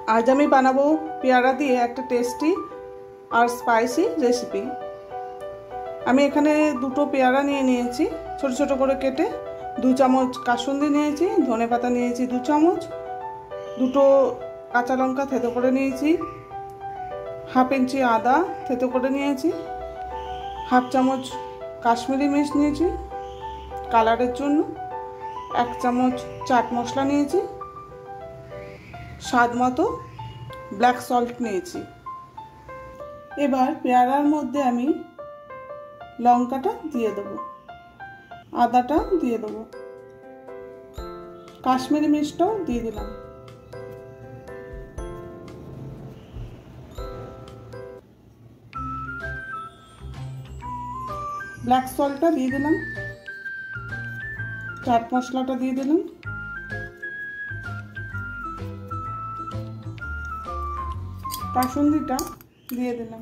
आज আমি বানাবো পেয়ারা দিয়ে একটা টেস্টি আর স্পাইসি রেসিপি। আমি এখানে দুটো পেয়ারা নিয়ে নিয়েছি ছোট ছোট করে কেটে, 2 চামচ কাসুন্দি নিয়েছি, ধনেপাতা নিয়েছি 2 চামচ, দুটো কাঁচা লঙ্কা থেতো করে নিয়েছি, 1/2 ইঞ্চি আদা থেতো করে নিয়েছি, 1/2 চামচ কাশ্মীরি মির্চ নিয়েছি কালারের জন্য, 1 চামচ চাট মশলা নিয়েছি, স্বাদ মতো ব্ল্যাক সল্ট নিয়েছি। এবার পেয়ারার মধ্যে আমি লঙ্কাটা দিয়ে দেবো, আদাটা দিয়ে দেবো, কাশ্মীরি মির্চটাও দিয়ে দিলাম, ব্ল্যাক সল্টটা দিয়ে দিলাম, চাট মশলাটা দিয়ে দিলাম, কাসুন্দিটা দিয়ে দিলাম।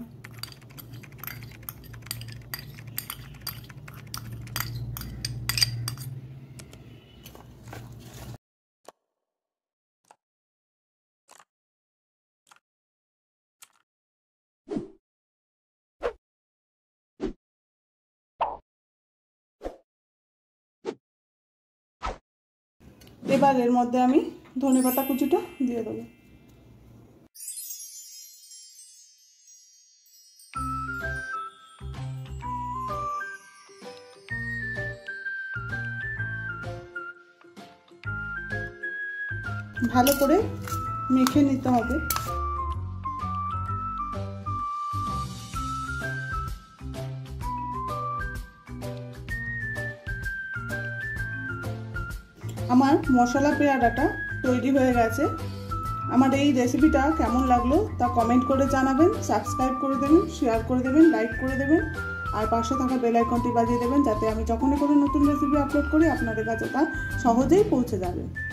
এবার এর মধ্যে আমি ধনেপাতা কুচিটা দিয়ে দেবো। ভালো করে মেখে নিতে হবে। আমার মশলা পেয়ারাটা তৈরি হয়ে গেছে। আমার এই রেসিপিটা কেমন লাগলো তা কমেন্ট করে জানাবেন, সাবস্ক্রাইব করে দেবেন, শেয়ার করে দেবেন, লাইক করে দেবেন আর পাশে থাকা বেল আইকনটি বাজিয়ে দেবেন যাতে আমি যখনই কোনো নতুন রেসিপি আপলোড করি আপনাদের কাছে তা সহজেই পৌঁছে যাবে।